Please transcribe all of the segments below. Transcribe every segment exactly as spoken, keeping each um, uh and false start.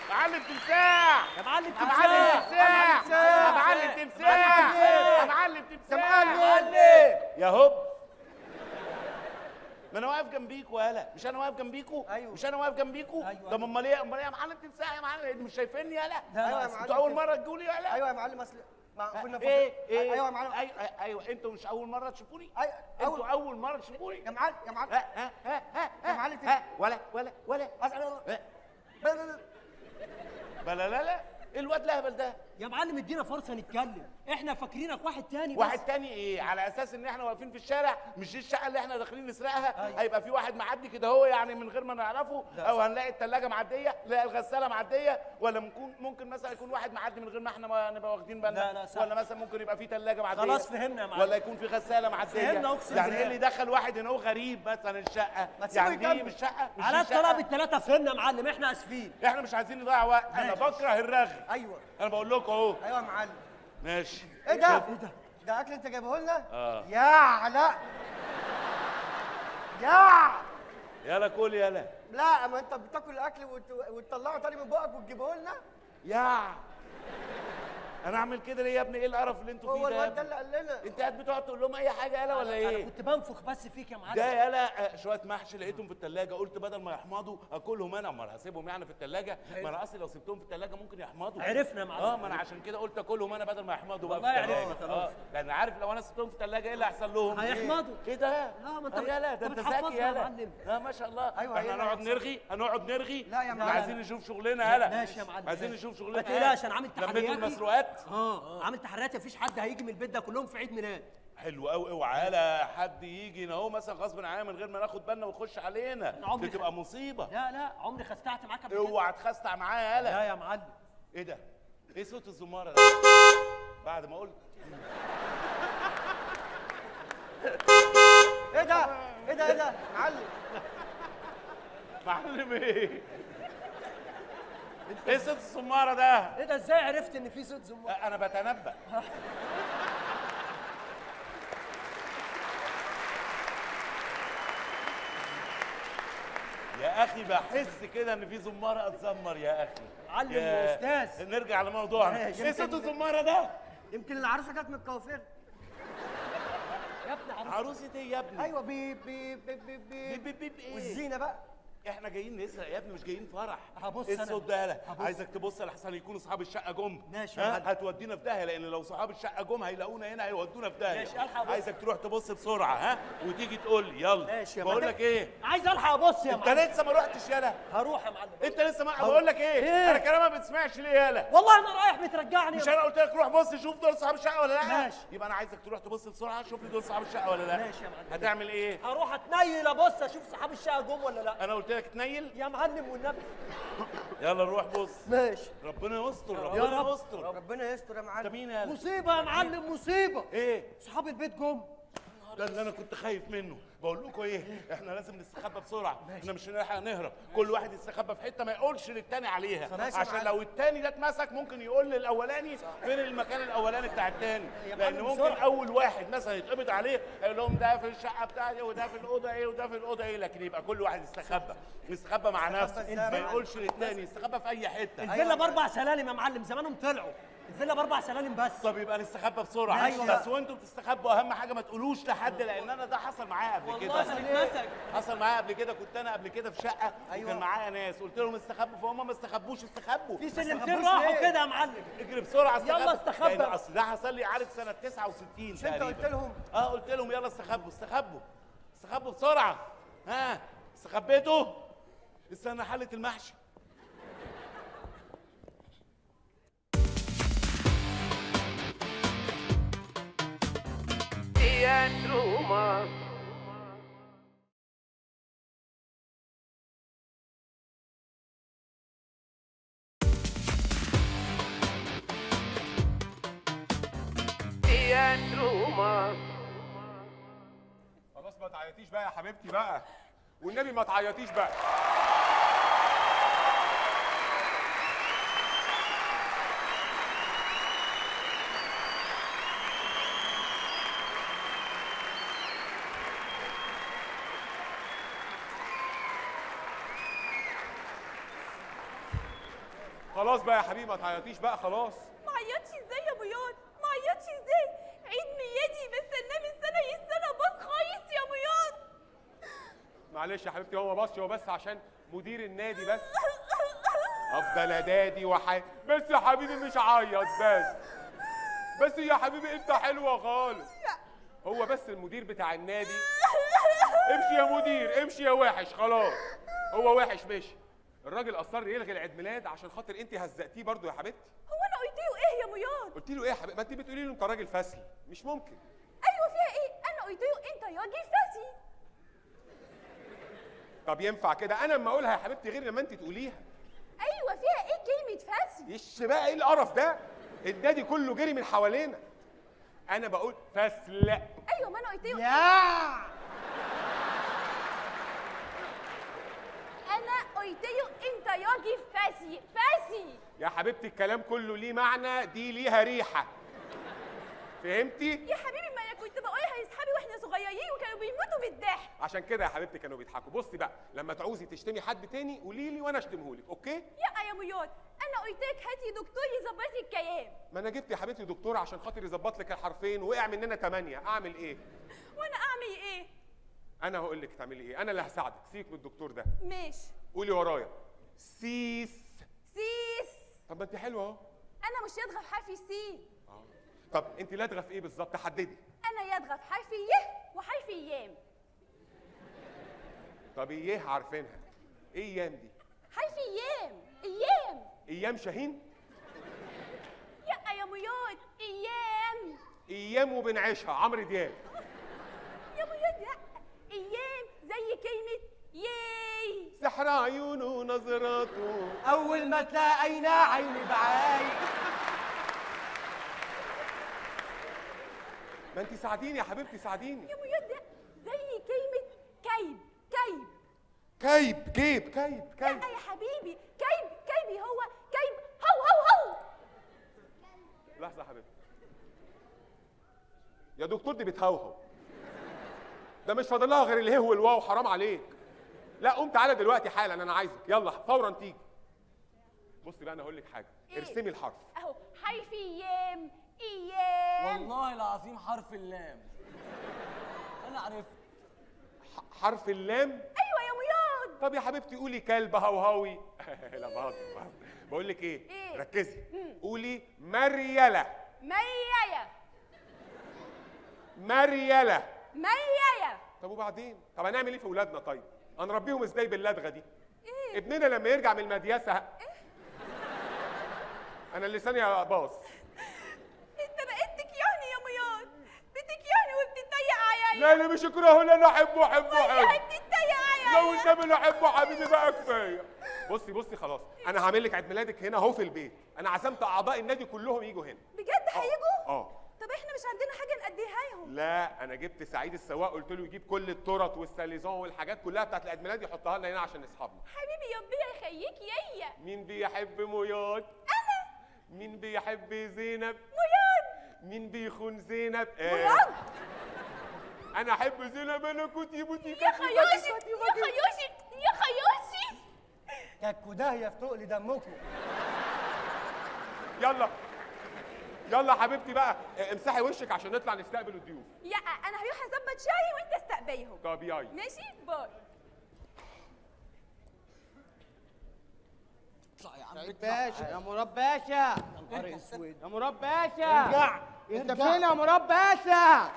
معلم تمساح يا معلم يا تمساح معلم تمساح يا معلم تمساح يا معلم تمساح يا معلم يا هوب. ما انا واقف جنبيكوا يالا، مش انا واقف جنبيكوا؟ ايوه مش انا واقف جنبيكوا؟ ايوه. طب امال ايه؟ امال ايه يا معلم تمساح يا معلم؟ مش شايفيني يالا؟ ايوه يا معلم. انتوا اول مره تجوا لي يالا؟ ايوه يا معلم. اصل كنا ايه ايه ايوه يا معلم. ايوه ايوه انتوا مش اول مره تشوفوني؟ ايوه انتوا اول مره تشوفوني يا معلم يا معلم. ها ها ها ها يا معلم ولا ولا ولا بلا لا لا. ايه الواد الاهبل ده؟ يا معلم ادينا فرصه نتكلم، احنا فاكرينك واحد تاني بس. واحد تاني ايه؟ على اساس ان احنا واقفين في الشارع، مش دي الشقه اللي احنا داخلين نسرقها؟ أيوة. هيبقى في واحد معدي كده هو يعني من غير ما نعرفه، او هنلاقي الثلاجه معديه، نلاقي الغساله معديه، ولا ممكن ممكن مثلا يكون واحد معدي من غير ما احنا ما نبقى واخدين بالنا؟ لا لا صح. ولا مثلا ممكن يبقى في ثلاجه معديه. خلاص فهمنا يا معلم. ولا يكون في غساله معديه. فهمنا اقسم يعني بالله. ايه اللي دخل واحد هنا هو غريب مثلا الشقه؟ يعني دي مش شقه؟ مش على دي شقة؟ الطلاق بالثلاثه فهمنا يا معلم، احنا اسفين. احنا مش عايزين نضيع وقت، انا بكره الرغي. ايوه انا بقول لكم اهو. ايوه يا معلم. ماشي. ايه ده؟ ايه ده؟ ده اكل انت جايبه لنا؟ اه يا علاء يا يلا كل يلا. لا ما انت بتاكل الاكل وت... وتطلعه تاني من بقك وتجيبه لنا؟ يا انا اعمل كده ليه يا ابني؟ ايه القرف اللي انتوا فيه هو ده؟ الواد ده اللي قال لنا. انت قاعد بتقعد تقول لهم اي حاجه يالا ولا ايه؟ انا كنت بنفخ بس فيك يا معلم. ده يالا شويه محشي لقيتهم في الثلاجه، قلت بدل ما يحمضوا اكلهم انا، امال هسيبهم يعني في الثلاجه؟ ما انا اصلي لو سبتهم في الثلاجه ممكن يحمضوا. عرفنا يا معلم. اه ما انا عشان كده قلت اكلهم انا بدل ما يحمضوا بقى في والله الثلاجه. عرفنا خلاص. اه لان عارف لو انا سبتهم في الثلاجه ايه اللي هيحصل لهم؟ هيحمضوا. ايه ده؟ لا ما انت يالا ده انت بتحفظنا ذكي يا يالا. معلم. لا ما شاء الله. ايوه احنا هنقعد نرغي هنقعد نرغي لا يا احنا معلم. عايزين نشوف شغلنا يالا. ماشي يا معلم. عايزين نشوف شغلنا. ما تقلقش انا عامل لميتوا تحرياتي. المسروقات؟ اه عامل تحريات، مفيش حد هيجي من البيت ده، كلهم في عيد ميلاد. حلو قوي. اوعى لا حد يجي هنا اهو مثلا غصب عننا من غير ما ناخد بالنا ويخش علينا، دي تبقى مصيبه. لا لا عمري خستعت معاك قبل كده. اوعى تخستع معايا يالا. لا يا معلم. ايه ده؟ ايه صوت الزماره ده؟ بعد ما قلت ايه ده؟ ايه ده؟ ايه ده؟ معلم معلم ايه؟ ايه صوت الزماره ده؟ ايه ده؟ ازاي عرفت ان في صوت زمار؟ انا بتنبأ. يا اخي بحس كده ان في زماره اتزمر يا اخي. علم يا استاذ. نرجع لموضوعنا. ايه صوت الزماره ده؟ يمكن العروسه جت من الكوافير. يا ابني عروسه. عروسه ايه يا ابني؟ ايوه بي بي بي بي بي بيب بيب ايه؟ والزينه بقى. احنا جايين نسرق يا ابني مش جايين فرح. هبص ايه أنا. الصوت ده يالا؟ هبص. عايزك تبص لحسن يكونوا اصحاب الشقه جم. ماشي يا ها؟ معلم. هتودينا في داهيه، لان لو صحاب الشقه جم هيلاقونا هنا هيودونا في داهيه. ماشي، ألحق أبص. عايزك تروح تبص بسرعه ها وتيجي تقول لي يلا. ماشي يا بقول معلم. لك ايه؟ عايز الحق ابص يا انت معلم. لسه ما رحتش يالا. هروح يا معلم. انت لسه ما بقول لك ايه؟ إيه؟ انا كلامي ما بتسمعش ليه يالا؟ والله انا رايح بترجعني. مش انا قلت لك روح بص شوف دول صحاب الشقه ولا لا؟ ماشي. يبقى انا عايزك تروح تبص بسرعه شوف لي دول صحاب الشقه ولا لا. ماشي يا معلم. هتعمل ايه؟ هروح اتنيل ابص اشوف صحاب الشقه جم ولا لا. انا قلت لك تنيل؟ يا معلم والنبي. يلا روح بص. ماشي. ربنا يستر يا ربنا رب. يستر. ربنا يستر يا انت معلم. مين يالا؟ مصيبه يا معلم مصيبه. ايه؟ صحاب البيت جم. ده اللي انا كنت خايف منه. بقول لكم ايه؟ احنا لازم نستخبى بسرعه، احنا مش هنلحق نهرب، كل واحد يستخبى في حته ما يقولش للتاني عليها، عشان لو التاني ده اتمسك ممكن يقول للاولاني فين المكان الاولاني بتاع التاني، لان ممكن اول واحد مثلا يتقبض عليه يقول لهم ده في الشقه بتاعتي وده في الاوضه ايه وده في الاوضه ايه، لكن يبقى كل واحد يستخبى، يستخبى مع نفسه، ما يقولش للتاني، يستخبى في اي حته. الفيلا باربع سلالم يا معلم، زمانهم طلعوا. الفيلا باربع سلالم بس. طب يبقى نستخبى بسرعه. أيوة. بس وانتوا بتستخبوا اهم حاجه ما تقولوش لحد، لان انا ده حصل معايا قبل كده. والله هنتمسك. حصل معايا قبل كده، كنت انا قبل كده في شقه أيوة. وكان معايا ناس قلت لهم استخبوا فهم ما استخبوش استخبوا. في سلمتين راحوا كده يا معلم. اجري بسرعه استخبى. يلا استخبى. لأن اصل ده حصل لي عارف سنه تسعة وستين مش انت تقريبا. قلت لهم؟ اه قلت لهم يلا استخبوا استخبوا استخبوا بسرعه. ها استخبيتوا؟ استنى حله المحشي. Roma. Roma. خلاص ما تعيطيش بقى يا حبيبتي بقى، والنبي ما تعيطيش بقى. خلاص بقى يا حبيبي ما تعيطيش بقى خلاص. ما عيطش ازاي يا مياض؟ ما عيطش ازاي؟ عيد ميلادي بستناه من سنه للسنه باص خايس يا مياض. معلش يا حبيبتي هو ما باصش، هو بس عشان مدير النادي بس. افضل ادادي وحي بس يا حبيبي مش عيط بس. بس يا حبيبي انت حلوه خالص. هو بس المدير بتاع النادي. امشي يا مدير امشي يا وحش خلاص. هو وحش ماشي. الراجل اصر يلغي العيد ميلاد عشان خاطر انت هزقتيه برضه يا حبيبتي. هو انا قلت له ايه يا مياض؟ قلت له ايه يا حبيبتي؟ ما انت بتقولي له انت راجل فاسي. مش ممكن. ايوه فيها ايه؟ انا قلت له انت راجل فاسي. طب ينفع كده؟ انا اما اقولها يا حبيبتي غير لما انت تقوليها. ايوه فيها ايه كلمه فاسي؟ ايش بقى ايه القرف ده؟ النادي كله جري من حوالينا. انا بقول فاسل. ايوه ما انا قلت له يا انا قلت له انت راجل فاسي فاسي. يا حبيبتي الكلام كله ليه معنى، دي ليها ريحه. فهمتي؟ يا حبيبي ما انا كنت بقولها لاصحابي واحنا صغيرين وكانوا بيموتوا بالضحك. عشان كده يا حبيبتي كانوا بيضحكوا. بصي بقى لما تعوزي تشتمي حد تاني قولي لي وانا اشتمه لك، اوكي؟ يا يا مياض انا قلت لك هاتي دكتور يظبط لي الكلام. ما انا جبت يا حبيبتي دكتور عشان خاطر يظبط لك الحرفين، وقع مننا ثمانيه، اعمل ايه؟ وانا اعمل ايه؟ انا هقول لك تعملي ايه، انا اللي هساعدك. سيبك من الدكتور ده. ماشي. قولي ورايا سيس. سيس. طب ما انت حلوه اهو. انا مش يدغى في حرف السين. اه طب انت لادغه في ايه بالظبط؟ حددي. انا يدغى في حرف يه وحرف ايام. طب ايه عارفينها؟ ايه ايام دي؟ حرف ايام. ايام. ايام شاهين؟ يا يا مياض ايام. ايام وبنعيشها عمرو دياب. يا مياض لا ايام زي كلمه ياي. سحر عيونه ونظراته. اول ما تلاقينا عيني بعاي. ما انت ساعديني يا حبيبتي ساعديني. يا مياض لا زي كلمه كيب. كيب. كيب جيب كيب كيب. لا يا حبيبي كيب. كيبي هو كيب. هو هو هو. لحظه يا حبيبتي. يا دكتور دي بتهوهو. ده مش فاضل لها غير الهو والواو، حرام عليك. لا قوم تعالى دلوقتي حالا انا عايزك، يلا فورا تيجي. بصي بقى انا هقول لك حاجه، إيه؟ ارسمي الحرف. اهو حرف ايام. ايام. والله العظيم حرف اللام. انا عرفت. ح- حرف اللام. ايوه يا مياض. طب يا حبيبتي قولي كلب هوهوي. لا بهزر بهزر. بقول لك ايه؟ إيه؟ ركزي. مم. قولي مريله. ميايا. مريله. ميايا. طب وبعدين؟ طب هنعمل ايه في اولادنا طيب؟ هنربيهم ازاي باللدغه دي؟ ايه؟ ابننا لما يرجع من المدياسه ه- انا لساني باص. انت بقيت تكيهني يا مياض. بتكيهني وبتتريق عليا. لا انا مش اكرهه، لا انا احبه احبه والله احبه. بتتريق لو عليا. النبي لا احبه حبيبي بقى كفايه. بصي بصي خلاص انا هعمل لك عيد ميلادك هنا اهو في البيت. انا عزمت اعضاء النادي كلهم يجوا هنا. بجد هيجوا؟ اه طب احنا مش عندنا حاجه نأديها لهم. لا انا جبت سعيد السواق قلت له يجيب كل التورت والساليزون والحاجات كلها بتاعت العيد ميلاد يحطها لنا هنا عشان اصحابنا. حبيبي ربنا يخليك يايا. مين بيحب مياد؟ انا. مين بيحب زينب؟ مياض. مين بيخون زينب؟ آه. مياض. انا احب زينب انا كوتي بوتي يا خيوشي يا خيوشي يا خيوشي. كاكو داهيه في تقل دمكم. يلا يلا حبيبتي بقى امسحي وشك عشان نطلع نستقبل الضيوف. يا انا هروح اظبط شاي وانت استقبلهم. طب ياي. ماشي باي. اطلع يا عم سعيد اطلع. باشا يا مراد باشا. يا نهار اسود. يا مراد باشا. ارجع انت ارجع. فين يا مراد باشا؟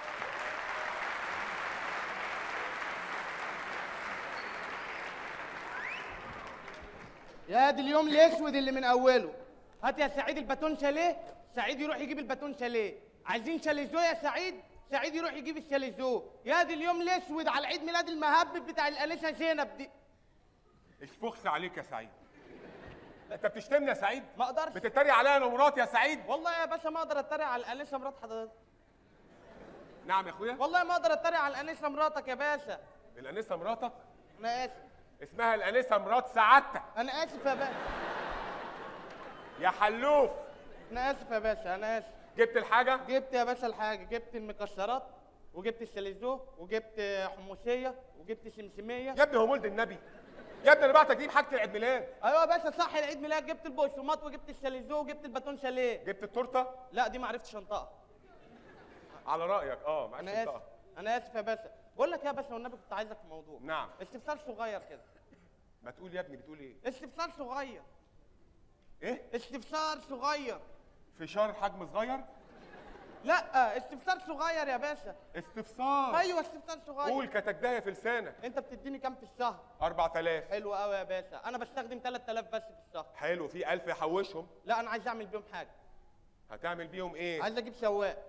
يا دي اليوم الاسود اللي من اوله. هات يا سعيد الباتون شاليه. سعيد يروح يجيب الباتون شاليه. عايزين شاليزو يا سعيد. سعيد يروح يجيب الشاليزو. يا دي اليوم الاسود على عيد ميلاد المهبب بتاع الانسه زينب دي. اشفخس عليك يا سعيد. انت بتشتمني يا سعيد؟ ما اقدرش. بتتريق عليا انا ومراتي يا سعيد؟ والله يا باشا ما اقدر اتريق على الانسه مرات حضرتك. نعم يا اخويا؟ والله ما اقدر اتريق على الانسه مراتك يا باشا. الانسه مراتك؟ انا اسف. اسمها الانسه مرات سعادتك. انا اسف يا باشا. يا حلوف. انا اسف يا باشا انا اسف. جبت الحاجه؟ جبت يا باشا الحاجه. جبت المكسرات وجبت الشاليزو وجبت حمصيه وجبت سمسميه. يا ابني هو مولد النبي. يا ابني انا بعتك تجيب حاجه العيد ميلاد. ايوه يا باشا صح، العيد ميلاد جبت البقسماط وجبت الشاليزو وجبت الباتون شاليه. جبت التورته؟ لا دي ما عرفتش انطقها. على رايك اه معلش. انا اسف انا اسف يا باشا. بقول لك يا باشا والنبي كنت عايزك في موضوع. نعم. استفسار صغير كده. ما تقول يا ابني بتقول ايه؟ استفسار صغير. ايه؟ استفسار صغير. فشار حجم صغير؟ لا استفسار صغير يا باشا. استفسار. ايوه استفسار صغير. قول كتجدايه في لسانك. انت بتديني كام في الشهر؟ أربعة آلاف. حلو قوي يا باشا، انا بستخدم ثلاثة آلاف بس في الشهر. حلو، في ألف يحوشهم. لا انا عايز اعمل بيهم حاجه. هتعمل بيهم ايه؟ عايز اجيب سواق.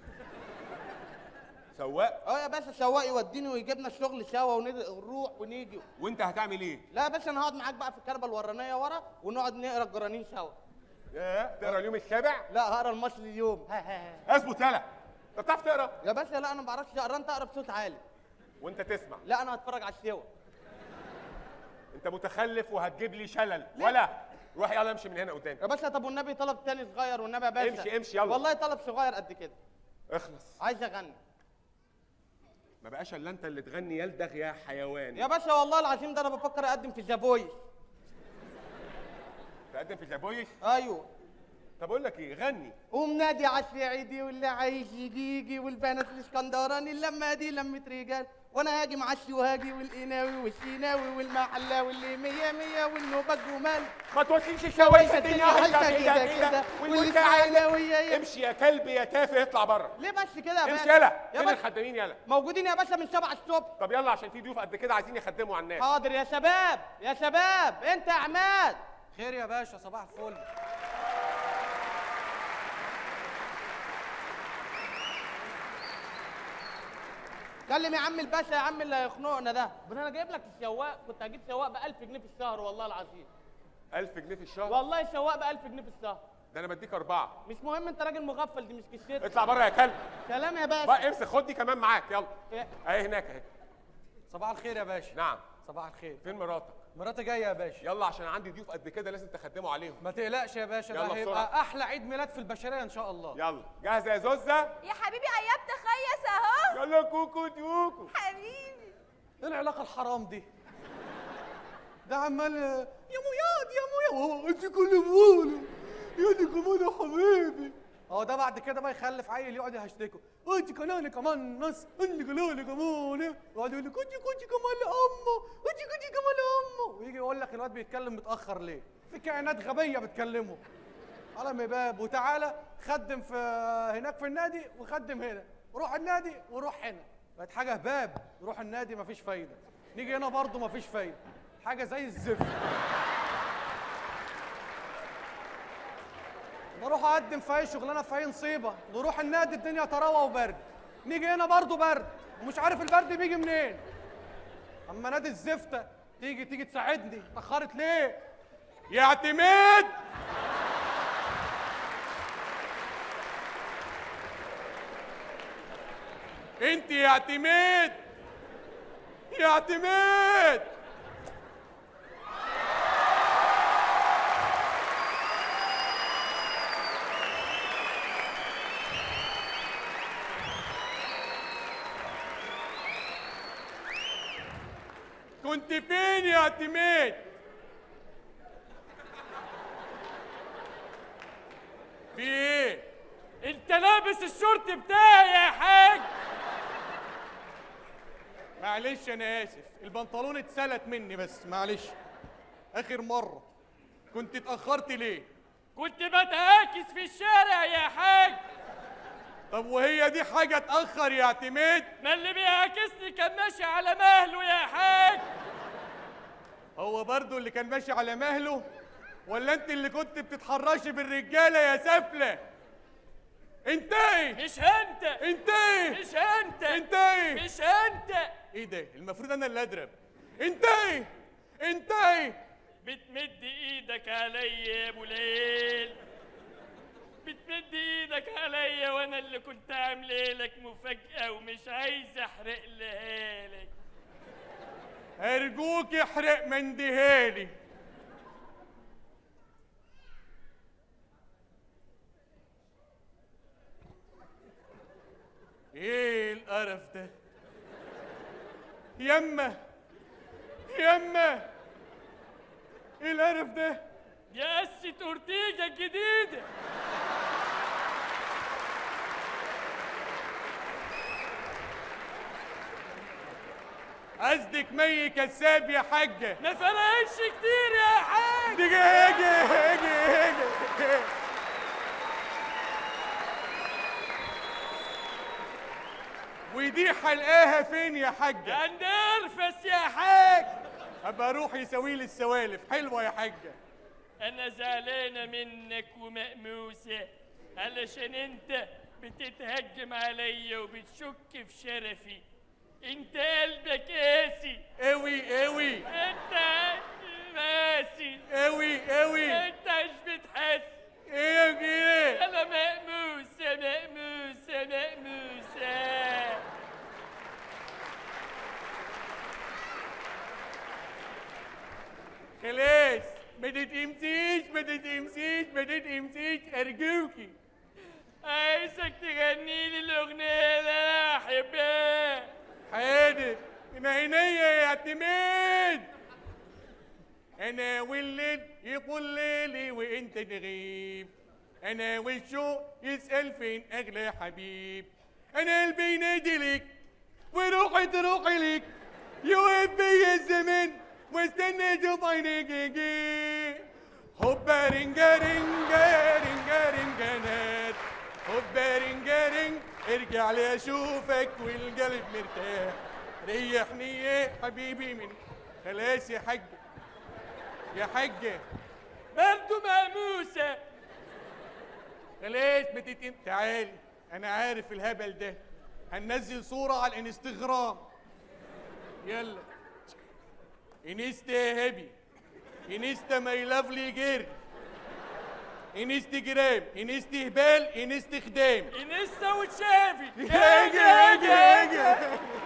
سواق؟ اه يا باشا سواق يوديني ويجيبنا الشغل سوا ونروح ونيجي. وانت هتعمل ايه؟ لا يا باشا انا هقعد معاك بقى في الكربه الورانيه ورا ونقعد نقرا الجرانين سوا. ياه تقرا اليوم السابع؟ لا هقرا المصري اليوم. ها ها ها. اثبت يلا. انت بتعرف تقرا؟ يا باشا لا انا ما بعرفش اقرا، انت اقرا بصوت عالي. وانت تسمع؟ لا انا هتفرج على السوا. انت متخلف وهتجيب لي شلل ولا روح يلا امشي من هنا قدامي. يا باشا طب والنبي طلب تاني صغير والنبي يا باشا. امشي امشي يلا. والله طلب صغير قد كده. اخلص. عايز اغني. ما بقاش الا انت اللي تغني يلدغ يا حيوان. يا باشا والله العظيم ده انا بفكر اقدم في ذا فويس. تقدم في ذا فويس؟ ايوه. طب اقول لك ايه، غني. قوم نادي على السعيدي واللي عايز يجي يجي والبنات الاسكندراني اللمه دي لمه رجال، وانا هاجي مع الشوهاجي والقناوي والسيناوي والمحلاوي واللي مية مية والنوبه الجمال. ما توصيش الشوايه الدنيا هشة كده كده كده كده واللي تعالى. والثانوية. امشي يا كلب يا تافه اطلع بره. ليه بس كده يا امشي باشا؟ يلا. يا فين باشا الخدامين يلا؟ موجودين يا باشا من سبعة الصبح. طب يلا عشان في ضيوف قد كده عايزين يخدموا على الناس. حاضر يا شباب يا شباب. انت يا عماد. خير يا باشا، صباح الفل. كلم يا عم الباشا يا عم اللي هيخنقنا ده. بس انا جايب لك السواق، كنت هجيب سواق ب ألف جنيه في الشهر والله العظيم. ألف جنيه في الشهر؟ والله سواق ب ألف جنيه في الشهر. ده انا بديك أربعة. مش مهم انت راجل مغفل، دي مش كشتك. اطلع بره يا كلب. سلام يا باشا. بقى امسك خد دي كمان معاك يلا. إيه؟ اهي هناك اهي. صباح الخير يا باشا. نعم. صباح الخير. فين مراتك؟ مراتي جايه يا باشا. يلا عشان عندي ضيوف قد كده لازم تخدموا عليهم. ما تقلقش يا باشا، يلا ده هيبقى بسرعة. احلى عيد ميلاد في البشريه ان شاء الله. يلا جاهزه يا زوزه؟ يا حبيبي ايام تخيس اهو. يلا كوكو دوكو. حبيبي ايه العلاقه الحرام دي؟ ده عمال يا مياد يا مياد انت كل بقوله يا دي كمان يا حبيبي. هو ده بعد كده بقى يخلف عيل يقعد يهشتكه انت كمان كمان نص انت كمان كمان يقعد يقول لك انت كنت كمان لامه انت كنت كمان لامه ويجي يقول لك الواد بيتكلم متاخر ليه؟ في كائنات غبيه بتكلمه. على باب وتعالى خدم في هناك في النادي وخدم هنا، روح النادي وروح هنا، بقت حاجه هباب. روح النادي مفيش فايده، نيجي هنا برضه مفيش فايده، حاجه زي الزفت. نروح اقدم في اي شغلانه في اي نصيبه، نروح النادي الدنيا طراوه وبرد، نيجي هنا برضه برد ومش عارف البرد بيجي منين. اما نادي الزفته تيجي تيجي تساعدني، اتاخرت ليه؟ يا اعتماد انت يا اعتماد يا اعتماد كنت فين يا اعتماد؟ في ايه؟ انت لابس الشورت بتاعي يا حاج. معلش انا اسف، البنطلون اتسلت مني بس معلش. اخر مره كنت اتاخرت ليه؟ كنت بتعاكس في الشارع يا حاج. طب وهي دي حاجه اتاخر يا اعتماد؟ ما اللي بيعاكسني كان ماشي على مهله يا حاج. هو برضو اللي كان ماشي على مهله ولا انت اللي كنت بتتحرشي بالرجاله يا سفله؟ انت ايه؟ مش انت. انت ايه؟ مش انت. انت ايه؟ مش انت. ايه ده؟ المفروض انا اللي اضرب. انت ايه؟ انت ايه؟ بتمد ايدك عليا يا ابو ليل، بتمد ايدك عليا وانا اللي كنت عامله لك مفاجأة ومش عايز احرق لها لك. ارجوك احرق مندهالي. ايه القرف ده؟ يما يما ايه القرف ده؟ دي قصة اورتيجا الجديدة. قصدك مي كساب يا حاجة. ما فرقش كتير يا حاج. دي هاجي هاجي هاجي. ودي حلقاها فين يا حاجة؟ عند ارفس يا حاج. ابقى اروح يسوي لي السوالف. حلوة يا حاجة. انا زعلانة منك ومقموسة علشان انت بتتهجم عليا وبتشك في شرفي. انت قلبك قاسي قوي قوي. انت قاسي قوي قوي. انت مش بتحس. ايه يا ايه؟ انا مقموسة مقموسة مقموسة. خلاص ما تتقمسيش ما تتقمسيش ما تتقمسيش ارجوكي. عايزك تغني لي الاغنية اللي انا احبها. حاضر من عينيا يا اعتماد. انا والليل يطول ليلي وانت تغيب. انا والشوق يسأل فين اغلى حبيب. انا قلبي ينادي لك وروحي تروحي لك. يوقف بيا الزمن واستنى اشوف عينيك يجي. هوبا رنجا رنجا رنجا رنجا نات. هوبا رنجا رنج ارجع لي اشوفك والقلب مرتاح. ريحني يا حبيبي من خلاص يا حاجة يا حاجة. برضه مقموسة. خلاص ما تتقم. تعالي انا عارف الهبل ده. هننزل صورة على الانستغرام. يلا انستا يا هبي. انستا ماي لافلي جير. انستجرام انست هبال انست خدام. انستا وتشافي. هاجي هاجي هاجي.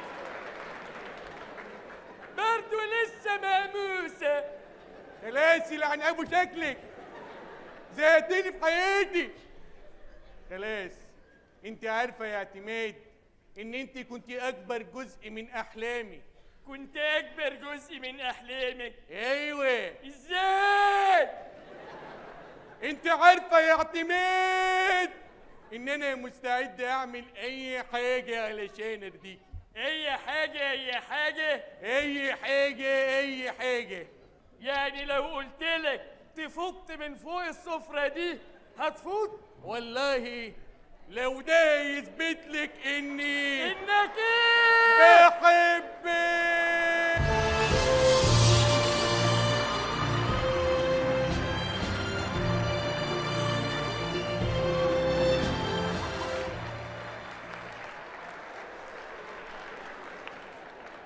برضه لسه مقموسة. خلاص يلعن ابو شكلك. زهقتني في حياتي. خلاص انت عارفه يا اعتماد ان انت كنت اكبر جزء من احلامي. كنت اكبر جزء من احلامك. ايوه. ازاي؟ انت عارفه يا اعتماد ان انا مستعد اعمل اي حاجه علشان ارضيك. اي حاجة اي حاجة اي حاجه اي حاجه. يعني لو قلت لك تفوت من فوق السفرة دي هتفوت؟ والله لو ده يثبت لك اني انك ايه؟ بحبك.